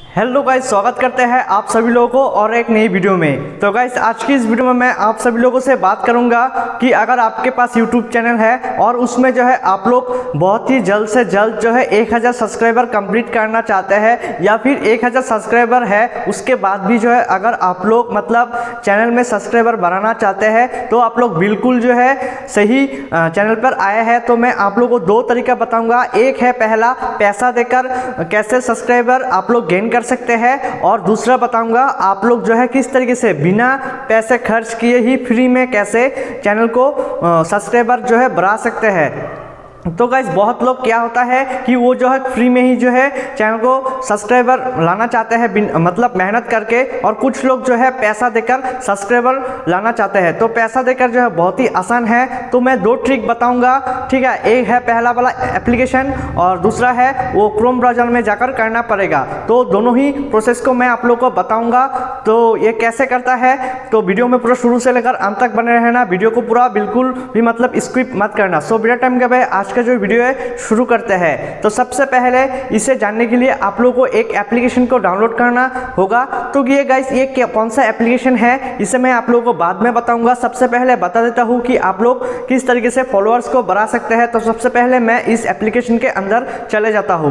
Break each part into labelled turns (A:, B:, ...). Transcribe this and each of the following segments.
A: Hello guys, स्वागत करते हैं आप सभी लोगों को और एक नई वीडियो में। तो गाइस, आज की इस वीडियो में मैं आप सभी लोगों से बात करूंगा कि अगर आपके पास यूट्यूब चैनल है और उसमें जो है आप लोग बहुत ही जल्द से जल्द जो है 1000 सब्सक्राइबर कंप्लीट करना चाहते हैं या फिर 1000 सब्सक्राइबर है उसके बाद भी जो है अगर आप लोग मतलब चैनल में सब्सक्राइबर बढ़ाना चाहते हैं तो आप लोग बिल्कुल जो है सही चैनल पर आए हैं। तो मैं आप लोगों को दो तरीका बताऊंगा। एक है पहला, पैसा देकर कैसे सब्सक्राइबर आप लोग गेन कर सकते हैं, और दूसरा बताऊंगा आप लोग जो है किस तरीके से बिना पैसे खर्च किए ही फ्री में कैसे चैनल को सब्सक्राइबर जो है बढ़ा सकते हैं। तो गाइस, बहुत लोग क्या होता है कि वो जो है फ्री में ही जो है चैनल को सब्सक्राइबर लाना चाहते हैं मतलब मेहनत करके, और कुछ लोग जो है पैसा देकर सब्सक्राइबर लाना चाहते हैं। तो पैसा देकर जो है बहुत ही आसान है। तो मैं दो ट्रिक बताऊंगा, ठीक है। एक है पहला वाला एप्लीकेशन और दूसरा है वो क्रोम ब्राउज़र में जाकर करना पड़ेगा। तो दोनों ही प्रोसेस को मैं आप लोग को बताऊंगा। तो ये कैसे करता है, तो वीडियो में पूरा शुरू से लेकर अंत तक बने रहना। वीडियो को पूरा बिल्कुल भी मतलब स्किप मत करना। सो बिना टाइम के भाई आज का जो वीडियो है शुरू करते हैं। तो सबसे पहले इसे जानने के लिए आप लोगों को एक एप्लीकेशन को डाउनलोड करना होगा। तो ये गाइस, ये कौन सा एप्लीकेशन है इसे मैं आप लोगों को बाद में बताऊंगा। सबसे पहले बता देता हूँ कि आप लोग किस तरीके से फॉलोअर्स को बढ़ा सकते हैं। तो सबसे पहले मैं इस एप्लीकेशन के अंदर चले जाता हूँ।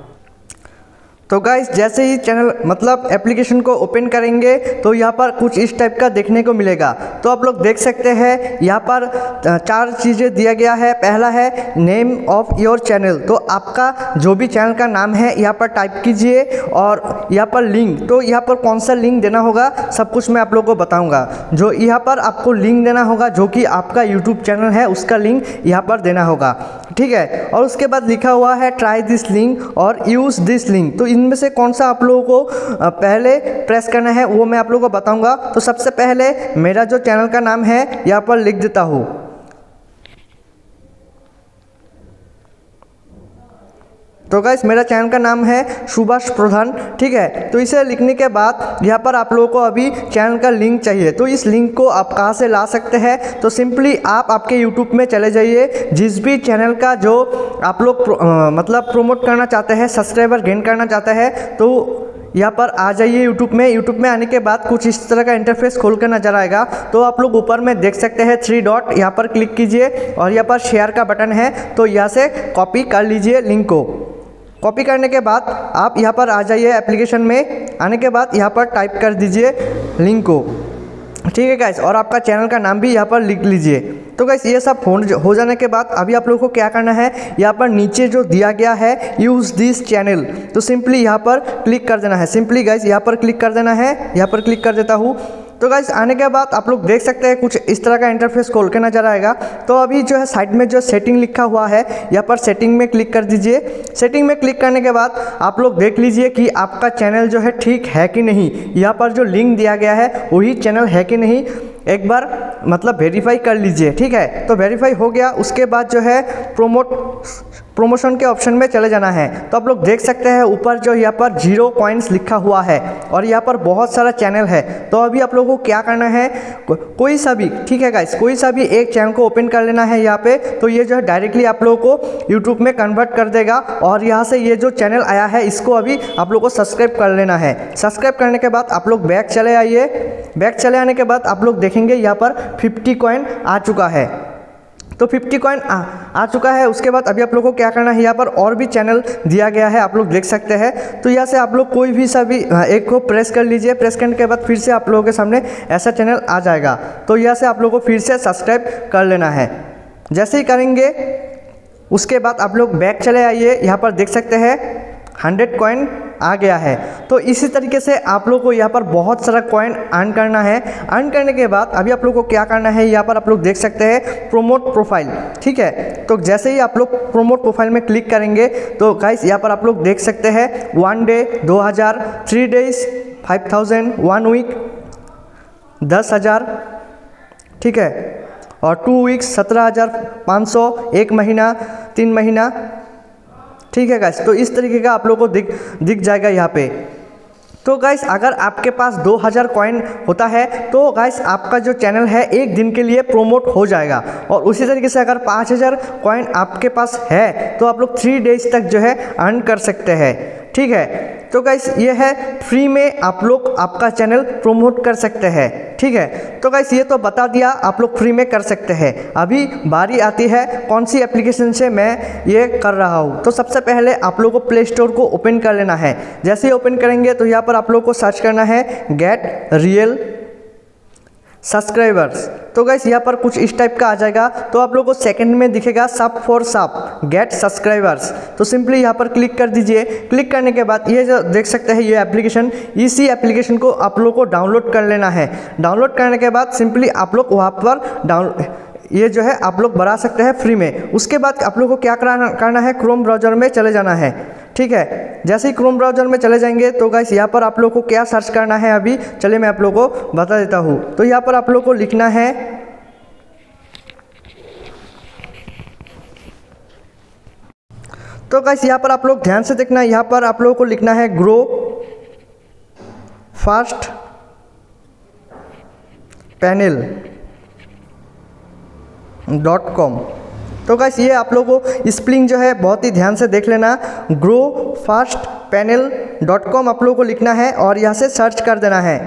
A: तो गाइस, जैसे ही चैनल मतलब एप्लीकेशन को ओपन करेंगे तो यहाँ पर कुछ इस टाइप का देखने को मिलेगा। तो आप लोग देख सकते हैं यहाँ पर चार चीज़ें दिया गया है। पहला है नेम ऑफ योर चैनल, तो आपका जो भी चैनल का नाम है यहाँ पर टाइप कीजिए, और यहाँ पर लिंक, तो यहाँ पर कौन सा लिंक देना होगा सब कुछ मैं आप लोगों को बताऊँगा। जो यहाँ पर आपको लिंक देना होगा जो कि आपका यूट्यूब चैनल है उसका लिंक यहाँ पर देना होगा, ठीक है। और उसके बाद लिखा हुआ है ट्राई दिस लिंक और यूज़ दिस लिंक। तो इनमें से कौन सा आप लोगों को पहले प्रेस करना है वो मैं आप लोगों को बताऊंगा। तो सबसे पहले मेरा जो चैनल का नाम है यहाँ पर लिख देता हूँ। तो गाइस, मेरा चैनल का नाम है सुभाष प्रधान, ठीक है। तो इसे लिखने के बाद यहाँ पर आप लोगों को अभी चैनल का लिंक चाहिए। तो इस लिंक को आप कहाँ से ला सकते हैं, तो सिंपली आप आपके यूट्यूब में चले जाइए। जिस भी चैनल का जो आप लोग मतलब प्रमोट करना चाहते हैं, सब्सक्राइबर गेन करना चाहते हैं, तो यहाँ पर आ जाइए यूट्यूब में। यूट्यूब में आने के बाद कुछ इस तरह का इंटरफेस खोल कर नजर आएगा। तो आप लोग ऊपर में देख सकते हैं 3 डॉट, यहाँ पर क्लिक कीजिए और यहाँ पर शेयर का बटन है। तो यहाँ से कॉपी कर लीजिए लिंक को। कॉपी करने के बाद आप यहाँ पर आ जाइए एप्लीकेशन में। आने के बाद यहाँ पर टाइप कर दीजिए लिंक को, ठीक है गाइस, और आपका चैनल का नाम भी यहाँ पर लिख लीजिए। तो गाइस, ये सब हो जाने के बाद अभी आप लोगों को क्या करना है, यहाँ पर नीचे जो दिया गया है यूज़ दिस चैनल, तो सिंपली यहाँ पर क्लिक कर देना है। सिंपली गाइस यहाँ पर क्लिक कर देना है। यहाँ पर क्लिक कर देता हूँ। तो गाइस, आने के बाद आप लोग देख सकते हैं कुछ इस तरह का इंटरफेस खोल के नजर आएगा। तो अभी जो है साइड में जो सेटिंग लिखा हुआ है यहाँ पर सेटिंग में क्लिक कर दीजिए। सेटिंग में क्लिक करने के बाद आप लोग देख लीजिए कि आपका चैनल जो है ठीक है कि नहीं। यहाँ पर जो लिंक दिया गया है वही चैनल है कि नहीं, एक बार मतलब वेरीफाई कर लीजिए, ठीक है। तो वेरीफाई हो गया। उसके बाद जो है प्रमोशन के ऑप्शन में चले जाना है। तो आप लोग देख सकते हैं ऊपर जो यहाँ पर 0 कॉइन्स लिखा हुआ है और यहाँ पर बहुत सारा चैनल है। तो अभी आप लोगों को क्या करना है, कोई सा भी, ठीक है गाइस, कोई सा भी एक चैनल को ओपन कर लेना है यहाँ पे। तो ये जो है डायरेक्टली आप लोगों को यूट्यूब में कन्वर्ट कर देगा, और यहाँ से ये जो चैनल आया है इसको अभी आप लोगों को सब्सक्राइब कर लेना है। सब्सक्राइब करने के बाद आप लोग बैक चले आइए। बैक चले आने के बाद आप लोग देखेंगे यहाँ पर 50 कॉइन आ चुका है। तो 50 कॉइन आ चुका है। उसके बाद अभी आप लोगों को क्या करना है, यहाँ पर और भी चैनल दिया गया है, आप लोग देख सकते हैं। तो यहाँ से आप लोग कोई भी सभी एक को प्रेस कर लीजिए। प्रेस करने के बाद फिर से आप लोगों के सामने ऐसा चैनल आ जाएगा। तो यहाँ से आप लोगों को फिर से सब्सक्राइब कर लेना है। जैसे ही करेंगे उसके बाद आप लोग बैक चले आइए। यहाँ पर देख सकते हैं 100 कॉइन आ गया है। तो इसी तरीके से आप लोग को यहाँ पर बहुत सारा कॉइन अर्न करना है। अर्न करने के बाद अभी आप लोग को क्या करना है, यहाँ पर आप लोग देख सकते हैं प्रोमोट प्रोफाइल, ठीक है। तो जैसे ही आप लोग प्रोमोट प्रोफाइल में क्लिक करेंगे तो गाइस यहाँ पर आप लोग देख सकते हैं 1 डे 2000, 3 डेज 5000, 1 वीक 10,000, ठीक है, और 2 वीक्स 17,500, 1 महीना 3 महीना, ठीक है गाइस। तो इस तरीके का आप लोगों को दिख जाएगा यहाँ पे। तो गाइस, अगर आपके पास 2000 कॉइन होता है तो गाइस आपका जो चैनल है एक दिन के लिए प्रोमोट हो जाएगा। और उसी तरीके से अगर 5000 कॉइन आपके पास है तो आप लोग 3 डेज तक जो है अर्न कर सकते हैं, ठीक है। तो गाइस ये है फ्री में आप लोग आपका चैनल प्रमोट कर सकते हैं, ठीक है। तो गाइस ये तो बता दिया आप लोग फ्री में कर सकते हैं। अभी बारी आती है कौन सी एप्लीकेशन से मैं ये कर रहा हूँ। तो सबसे पहले आप लोगों को प्ले स्टोर को ओपन कर लेना है। जैसे ही ओपन करेंगे तो यहाँ पर आप लोगों को सर्च करना है गेट रियल सब्सक्राइबर्स। तो गाइस यहाँ पर कुछ इस टाइप का आ जाएगा। तो आप लोगों को सेकंड में दिखेगा सब फॉर सब गेट सब्सक्राइबर्स। तो सिंपली यहाँ पर क्लिक कर दीजिए। क्लिक करने के बाद ये जो देख सकते हैं ये एप्लीकेशन, इसी एप्लीकेशन को आप लोगों को डाउनलोड कर लेना है। डाउनलोड करने के बाद सिंपली आप लोग वहाँ पर ये जो है आप लोग बढ़ा सकते हैं फ्री में। उसके बाद आप लोग को क्या करना है, क्रोम ब्राउज़र में चले जाना है, ठीक है। जैसे ही क्रोम ब्राउज़र में चले जाएंगे तो गाइस यहाँ पर आप लोग को क्या सर्च करना है, अभी चलिए मैं आप लोग को बता देता हूँ। तो यहाँ पर आप लोग को लिखना है तो गाइस यहाँ पर आप लोग ध्यान से देखना, यहाँ पर आप लोगों को लिखना है ग्रो फास्ट पैनल .com। तो गाइस ये आप लोगों को स्पेलिंग जो है बहुत ही ध्यान से देख लेना, ग्रो फास्ट पैनल .com आप लोगों को लिखना है और यहाँ से सर्च कर देना है।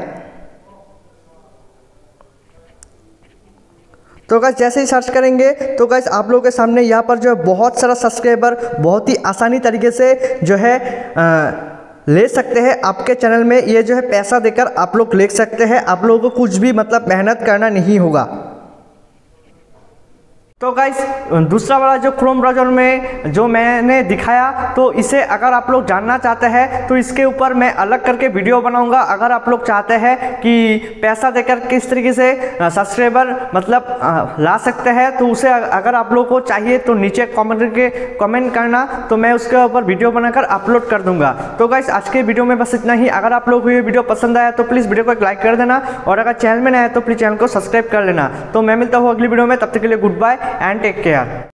A: तो गाइस जैसे ही सर्च करेंगे तो गाइस आप लोगों के सामने यहाँ पर जो है बहुत सारा सब्सक्राइबर बहुत ही आसानी तरीके से जो है ले सकते हैं आपके चैनल में। ये जो है पैसा देकर आप लोग ले सकते हैं, आप लोगों को कुछ भी मतलब मेहनत करना नहीं होगा। तो गाइस दूसरा वाला जो क्रोम ब्राउज़र में जो मैंने दिखाया, तो इसे अगर आप लोग जानना चाहते हैं तो इसके ऊपर मैं अलग करके वीडियो बनाऊंगा। अगर आप लोग चाहते हैं कि पैसा देकर किस तरीके से सब्सक्राइबर मतलब ला सकते हैं, तो उसे अगर आप लोग को चाहिए तो नीचे कमेंट करना, तो मैं उसके ऊपर वीडियो बनाकर अपलोड कर दूंगा। तो गाइस आज के वीडियो में बस इतना ही। अगर आप लोग को ये वीडियो पसंद आया तो प्लीज़ वीडियो को एक लाइक कर देना, और अगर चैनल में नया है तो प्लीज़ चैनल को सब्सक्राइब कर लेना। तो मैं मिलता हूँ अगली वीडियो में, तब तक के लिए goodbye and take care।